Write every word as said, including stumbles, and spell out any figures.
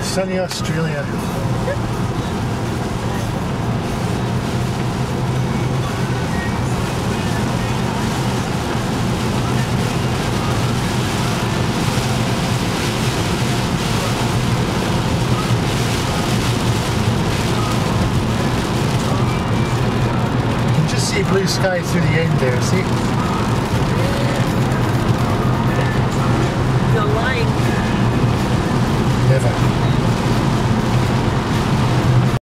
Sunny Australia. You can just see blue sky through the end there, see? The line. Never.